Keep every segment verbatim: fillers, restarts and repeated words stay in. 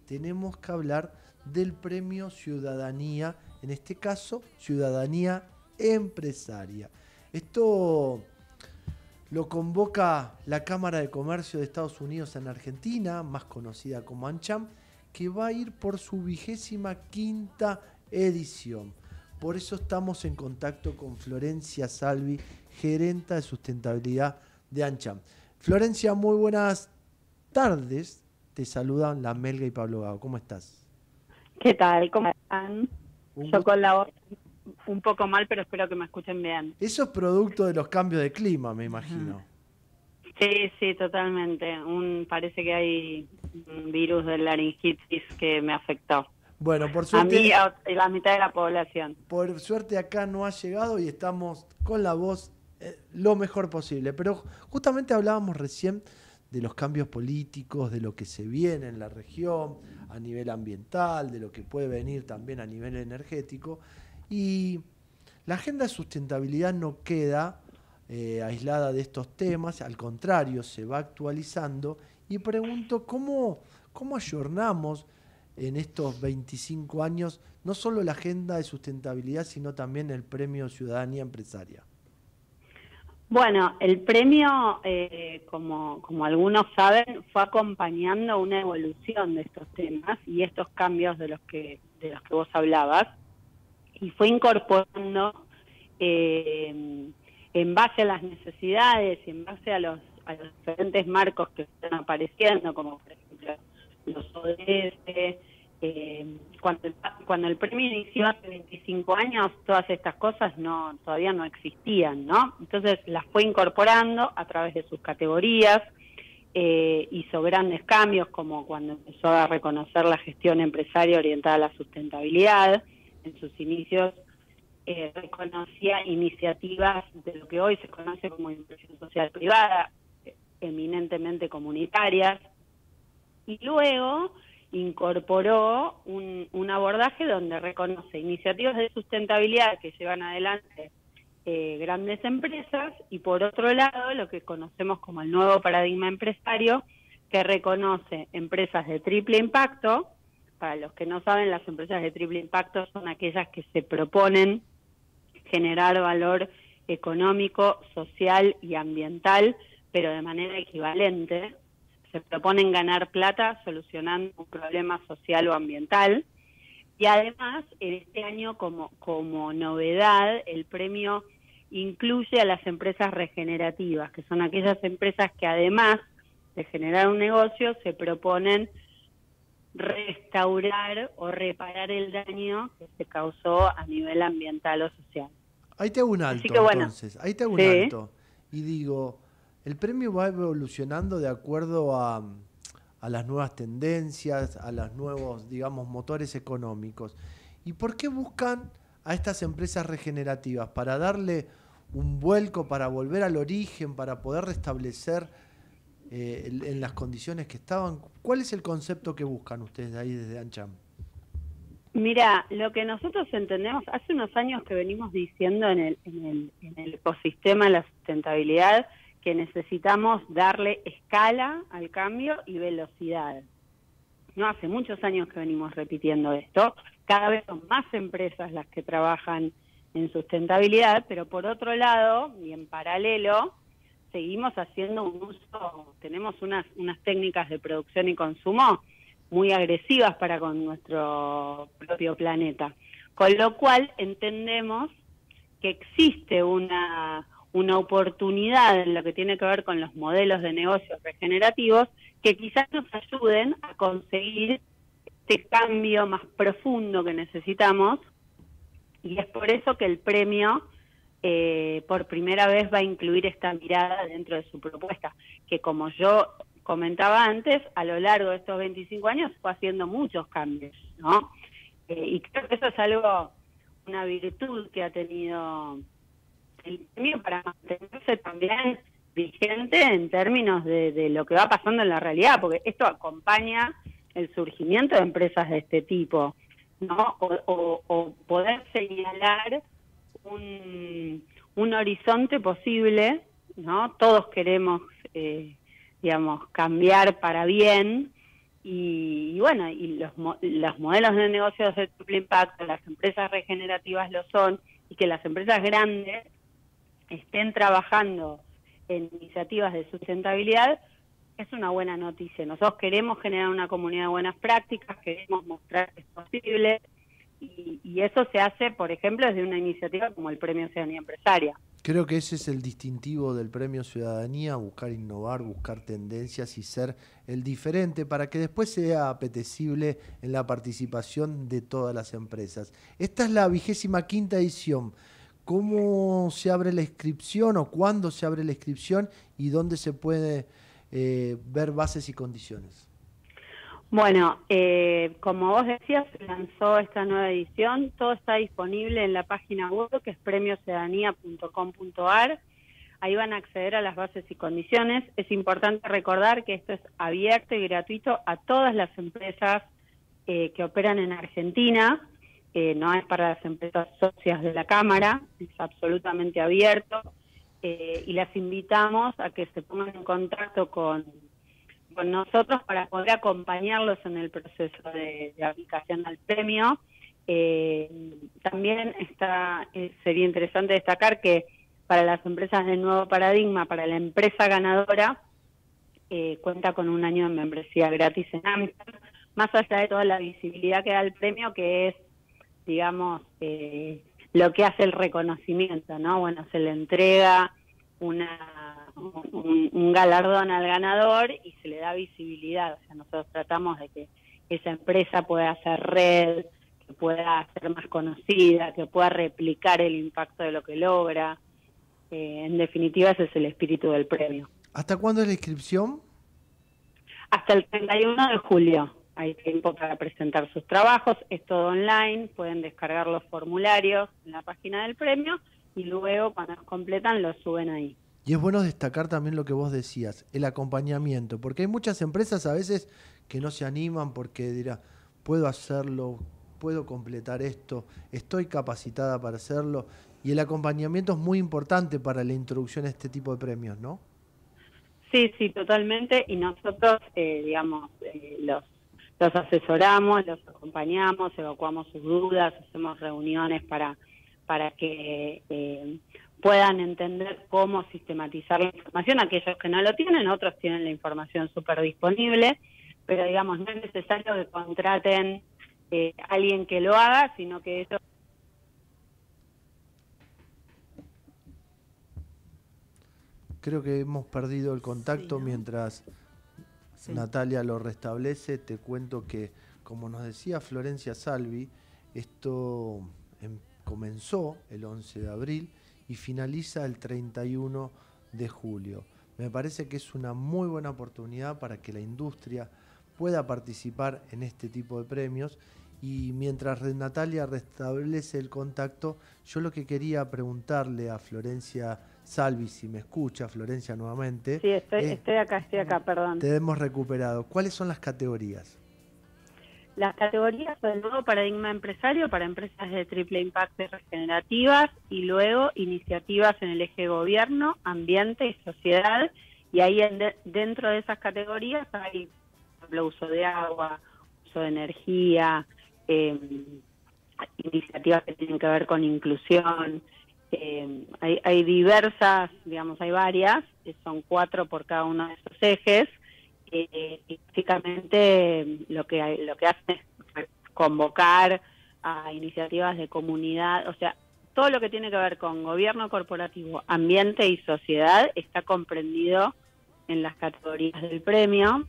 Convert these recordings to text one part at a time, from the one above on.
tenemos que hablar del premio Ciudadanía, en este caso, Ciudadanía Empresaria. Esto lo convoca la Cámara de Comercio de Estados Unidos en Argentina, más conocida como AmCham, que va a ir por su vigésima quinta edición. Por eso estamos en contacto con Florencia Salvi, gerenta de sustentabilidad de AmCham. Florencia, muy buenas tardes. Te saludan la Melga y Pablo Gago. ¿Cómo estás? ¿Qué tal? ¿Cómo están? Un Yo con la voz un poco mal, pero espero que me escuchen bien. Eso es producto de los cambios de clima, me imagino. Sí, sí, totalmente. Un, parece que hay un virus de laringitis que me afectó. Bueno, por suerte, a mí a la mitad de la población. Por suerte acá no ha llegado y estamos con la voz eh, lo mejor posible. Pero justamente hablábamos recién de los cambios políticos, de lo que se viene en la región a nivel ambiental, de lo que puede venir también a nivel energético. Y la agenda de sustentabilidad no queda eh, aislada de estos temas, al contrario, se va actualizando. Y pregunto, ¿cómo, cómo ayornamos en estos veinticinco años no solo la agenda de sustentabilidad, sino también el premio Ciudadanía Empresaria? Bueno, el premio, eh, como, como algunos saben, fue acompañando una evolución de estos temas y estos cambios de los que, de los que vos hablabas, y fue incorporando eh, en base a las necesidades y en base a los, a los diferentes marcos que están apareciendo, como por ejemplo los O D S. Eh, cuando, cuando el premio inició hace veinticinco años, todas estas cosas no todavía no existían, ¿no? Entonces las fue incorporando a través de sus categorías, eh, hizo grandes cambios, como cuando empezó a reconocer la gestión empresaria orientada a la sustentabilidad. En sus inicios eh, reconocía iniciativas de lo que hoy se conoce como inversión social privada, eh, eminentemente comunitarias, y luego incorporó un, un abordaje donde reconoce iniciativas de sustentabilidad que llevan adelante eh, grandes empresas, y por otro lado lo que conocemos como el nuevo paradigma empresario, que reconoce empresas de triple impacto. Para los que no saben, las empresas de triple impacto son aquellas que se proponen generar valor económico, social y ambiental, pero de manera equivalente. Se proponen ganar plata solucionando un problema social o ambiental. Y además, en este año, como, como novedad, el premio incluye a las empresas regenerativas, que son aquellas empresas que además de generar un negocio, se proponen restaurar o reparar el daño que se causó a nivel ambiental o social. Ahí te hago un alto, que, bueno, entonces. Ahí te hago sí. un alto. Y digo, el premio va evolucionando de acuerdo a, a las nuevas tendencias, a los nuevos, digamos, motores económicos. ¿Y por qué buscan a estas empresas regenerativas? ¿Para darle un vuelco, para volver al origen, para poder restablecer eh, en las condiciones que estaban? ¿Cuál es el concepto que buscan ustedes ahí desde AmCham? Mira, lo que nosotros entendemos, hace unos años que venimos diciendo en el, en el, en el ecosistema de la sustentabilidad, que necesitamos darle escala al cambio y velocidad. No hace muchos años que venimos repitiendo esto. Cada vez son más empresas las que trabajan en sustentabilidad, pero por otro lado, y en paralelo, seguimos haciendo un uso, tenemos unas, unas técnicas de producción y consumo muy agresivas para con nuestro propio planeta. Con lo cual entendemos que existe una, una oportunidad en lo que tiene que ver con los modelos de negocios regenerativos que quizás nos ayuden a conseguir este cambio más profundo que necesitamos, y es por eso que el premio eh, por primera vez va a incluir esta mirada dentro de su propuesta, que como yo comentaba antes, a lo largo de estos veinticinco años fue haciendo muchos cambios, ¿no? Eh, y creo que eso es algo, una virtud que ha tenido el premio para mantenerse también vigente en términos de, de lo que va pasando en la realidad, porque esto acompaña el surgimiento de empresas de este tipo, ¿no? O, o, o poder señalar un, un horizonte posible, ¿no? Todos queremos, eh, digamos, cambiar para bien, y, y bueno, y los, los modelos de negocios de triple impacto, las empresas regenerativas lo son, y que las empresas grandes estén trabajando en iniciativas de sustentabilidad, es una buena noticia. Nosotros queremos generar una comunidad de buenas prácticas, queremos mostrar que es posible, y, y eso se hace, por ejemplo, desde una iniciativa como el Premio Ciudadanía Empresaria. Creo que ese es el distintivo del Premio Ciudadanía, buscar innovar, buscar tendencias y ser el diferente para que después sea apetecible en la participación de todas las empresas. Esta es la vigésima quinta edición. ¿Cómo se abre la inscripción o cuándo se abre la inscripción y dónde se puede eh, ver bases y condiciones? Bueno, eh, como vos decías, se lanzó esta nueva edición, todo está disponible en la página web que es premio ciudadanía punto com punto a r, ahí van a acceder a las bases y condiciones. Es importante recordar que esto es abierto y gratuito a todas las empresas eh, que operan en Argentina, eh, no es para las empresas socias de la Cámara, es absolutamente abierto, eh, y las invitamos a que se pongan en contacto con con nosotros para poder acompañarlos en el proceso de, de aplicación al premio. Eh, también está, eh, sería interesante destacar que para las empresas de nuevo paradigma, para la empresa ganadora, eh, cuenta con un año de membresía gratis en AmCham, más allá de toda la visibilidad que da el premio, que es, digamos, eh, lo que hace el reconocimiento, ¿no? Bueno, se le entrega una Un, un galardón al ganador y se le da visibilidad. O sea, nosotros tratamos de que esa empresa pueda hacer red, que pueda ser más conocida, que pueda replicar el impacto de lo que logra. Eh, en definitiva, ese es el espíritu del premio. ¿Hasta cuándo es la inscripción? Hasta el treinta y uno de julio. Hay tiempo para presentar sus trabajos, es todo online, pueden descargar los formularios en la página del premio y luego cuando los completan los suben ahí. Y es bueno destacar también lo que vos decías, el acompañamiento, porque hay muchas empresas a veces que no se animan porque dirán, puedo hacerlo, puedo completar esto, estoy capacitada para hacerlo, y el acompañamiento es muy importante para la introducción a este tipo de premios, ¿no? Sí, sí, totalmente, y nosotros, eh, digamos, eh, los, los asesoramos, los acompañamos, evacuamos sus dudas, hacemos reuniones para, para que Eh, puedan entender cómo sistematizar la información. Aquellos que no lo tienen, otros tienen la información súper disponible, pero digamos, no es necesario que contraten eh, a alguien que lo haga, sino que eso... Creo que hemos perdido el contacto. Sí, ¿no? Mientras sí. Natalia lo restablece, te cuento que, como nos decía Florencia Salvi, esto em, comenzó el once de abril y finaliza el treinta y uno de julio. Me parece que es una muy buena oportunidad para que la industria pueda participar en este tipo de premios, y mientras Natalia restablece el contacto, yo lo que quería preguntarle a Florencia Salvi, si me escucha, Florencia, nuevamente. Sí, estoy, eh, estoy acá, estoy acá, perdón. Te hemos recuperado. ¿Cuáles son las categorías? Las categorías son el nuevo paradigma empresario para empresas de triple impacto y regenerativas, y luego iniciativas en el eje gobierno, ambiente y sociedad, y ahí en de, dentro de esas categorías hay, por ejemplo, uso de agua, uso de energía, eh, iniciativas que tienen que ver con inclusión, eh, hay, hay diversas, digamos, hay varias, son cuatro por cada uno de esos ejes. Eh, y básicamente lo que lo que hace es convocar a iniciativas de comunidad, o sea, todo lo que tiene que ver con gobierno corporativo, ambiente y sociedad está comprendido en las categorías del premio.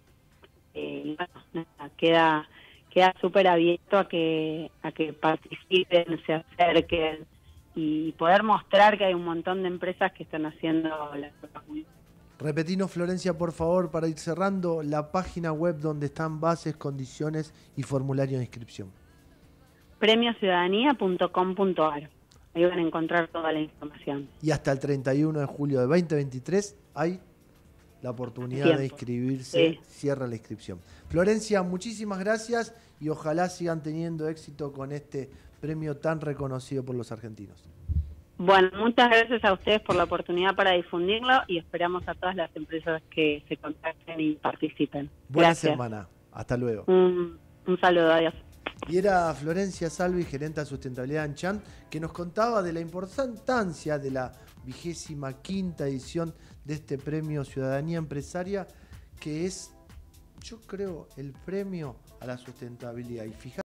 Eh, y bueno, nada, queda queda súper abierto a que a que participen, se acerquen y poder mostrar que hay un montón de empresas que están haciendo las cosas muy bien. Repetinos, Florencia, por favor, para ir cerrando, la página web donde están bases, condiciones y formulario de inscripción. premio ciudadanía punto com punto a r. Ahí van a encontrar toda la información. Y hasta el treinta y uno de julio de veinte veintitrés hay la oportunidad Tiempo. de inscribirse. Sí. Cierra la inscripción. Florencia, muchísimas gracias y ojalá sigan teniendo éxito con este premio tan reconocido por los argentinos. Bueno, muchas gracias a ustedes por la oportunidad para difundirlo y esperamos a todas las empresas que se contacten y participen. Buena gracias. Semana. Hasta luego. Un, un saludo, adiós. Y era Florencia Salvi, gerente de sustentabilidad en Chan, que nos contaba de la importancia de la vigésima quinta edición de este premio Ciudadanía Empresaria, que es, yo creo, el premio a la sustentabilidad. Y fíjate